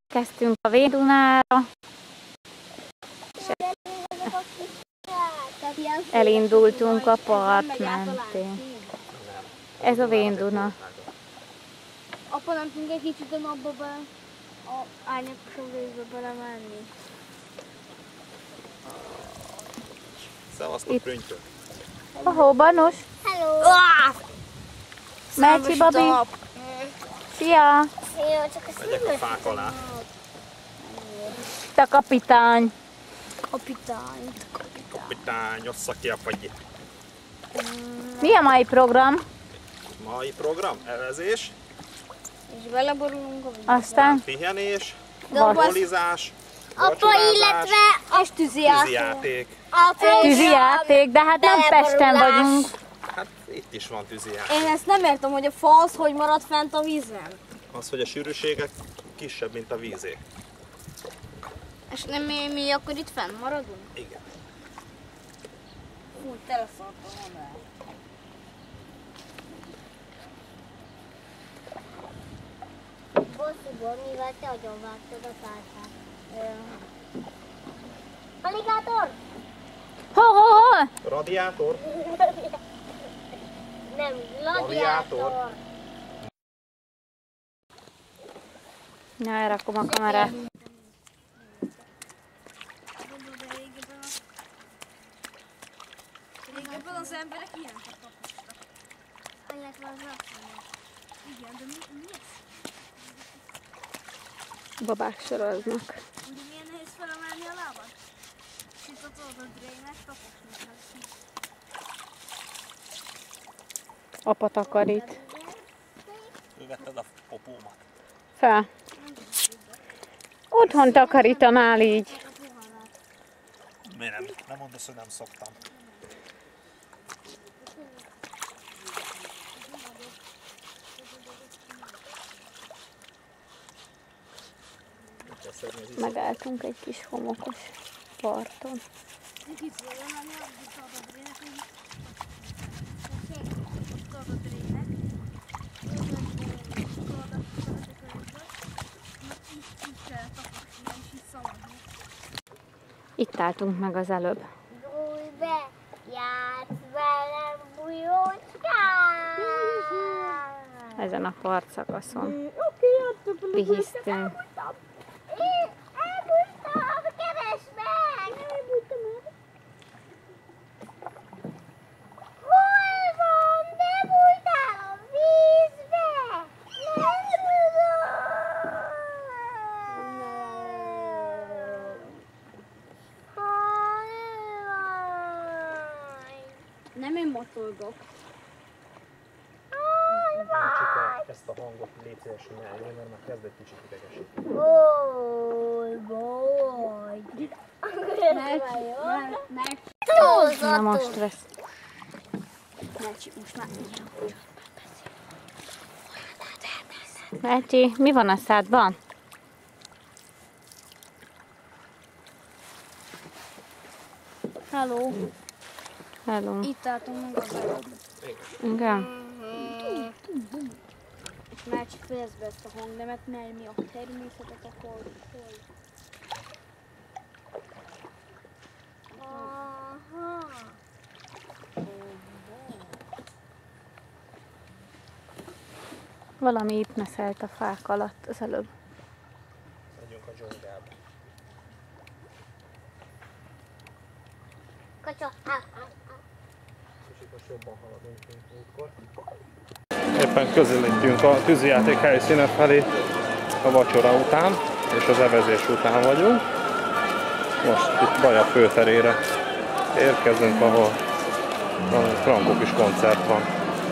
Kezdtünk a Vén-Dunára. Elindultunk a part mentén. Ez a Vén-Duna. Apa, nem tudunk egy kicsit abba be, a árnyakos a vízbe belemenni. Szevasztok, Prüntyök! Ahó, Banus! Hello! Melcsi, Babi! Szia! Szia, csak a Megyek a fák alá. Te kapitány! Kapitány. Kapitány, ossza ki a fagyit. Mi a mai program? Mai program, evezés, És beleborulunk a vízbe. Aztán pihenés, Dobasz. alkoholizás, Apa, vacsorázás, illetve és tűzijáték. tűzijáték. tűzijáték, de hát nem Pesten vagyunk. Hát itt is van tűzijáték. Én ezt nem értem, hogy a fa az hogy marad fent a vízen. Az, hogy a sűrűségek kisebb, mint a vízé. És nem mi akkor itt fent maradunk? Igen. Fú, teleszartam volna el. Bosszúból, mivel te agyonvágtad a tárcát. Aligátor? Ho! Radiátor, Nem, Gladiátor. gladiátor. Na, elrakom a kamerát. Régebben az emberek ilyeneket kaptak. Illetve az rasszonyos. Igen, de mi ez? Babák soroznak. Ugye milyen nehéz felemelni a lábad? És itt a tudod, a drének taposni. Apa takarít. Fölvetted a popómat. Fel. Otthon takarítanál így. Miért nem mondasz, hogy nem szoktam? Megálltunk egy kis homokos parton. Itt álltunk meg az előbb. Bújj be, játsz velem, bujócskám! Ezen a partszakaszon pihisztünk. Én elbújtam, keresd meg! Nem elbújtam el. Hol van? Bebújtál a vízbe! Nem tudom! Hol vagy? Nem én motolgok. Hol vagy? Csika, ezt a hangot légy szívesen eljön, mert már kezd egy kicsit idegesíteni. Hol vagy? Na most vesz. Most már Melcsi, mi van a szádban? Hello. Hello. Itt álltunk meg az előbb. Igen. És már csak fejezd be ezt a hangnemet, mert mi a természetet akarjuk. Aha. Valami itt meszelt a fák alatt az előbb. Megyünk a dzsungelbe. Kacsa. Kicsit most jobban haladunk, mint múltkor. Éppen közelítünk a tűzijáték helyszíne felé a vacsora után, és az evezés után vagyunk. Most itt Baja főterére érkezünk, ahol valami frankó kis koncert van.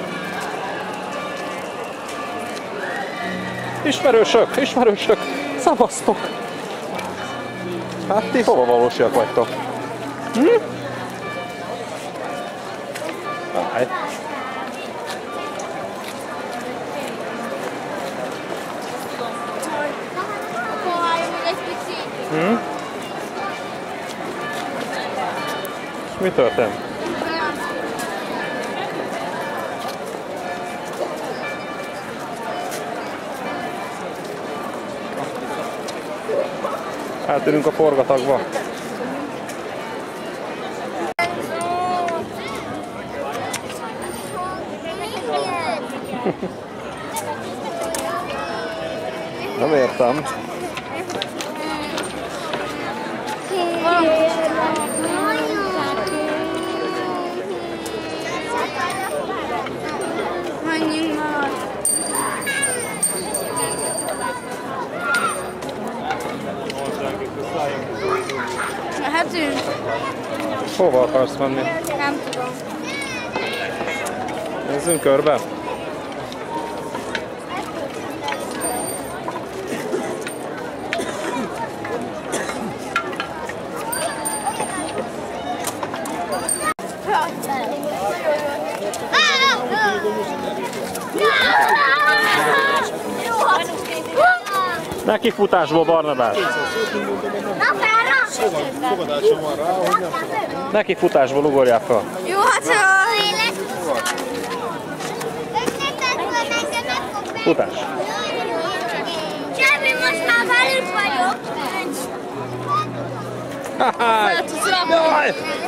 Ismerősök, ismerősök, szavaztok! Hát ti hova valósiak vagytok? Állj! Akkor álljunk meg egy picit. És mi történt? Átérünk a forgatagba. Nem értem. Menjünk már! Mehetünk? Hova akarsz menni? Nem tudom. Nézzünk körbe. Neki futásból, Barnabás. Neki futásból ugorjál fel. Jó, hát Futás. Csebi, most már velük vagyok. Jaj!